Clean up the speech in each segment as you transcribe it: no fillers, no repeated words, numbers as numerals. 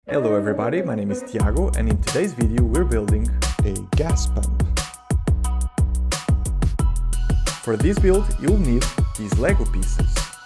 Hello everybody, my name is Tiago and in today's video we're building a gas pump. For this build you'll need these Lego pieces.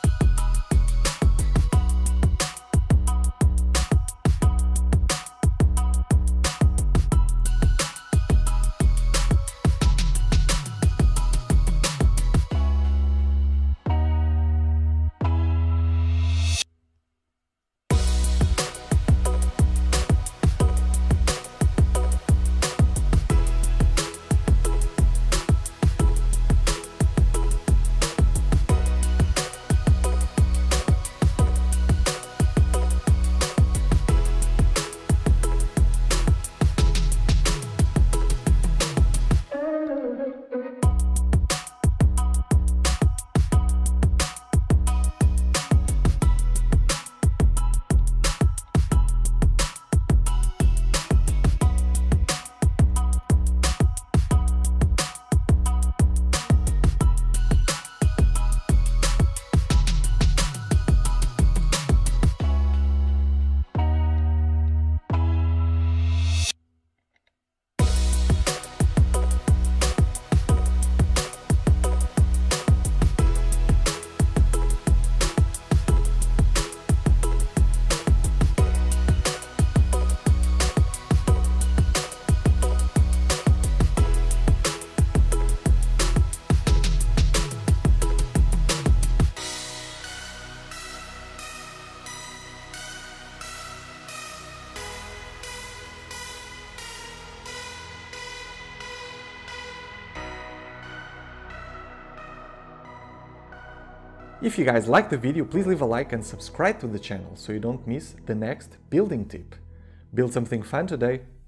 If you guys like the video, please leave a like and subscribe to the channel so you don't miss the next building tip. Build something fun today.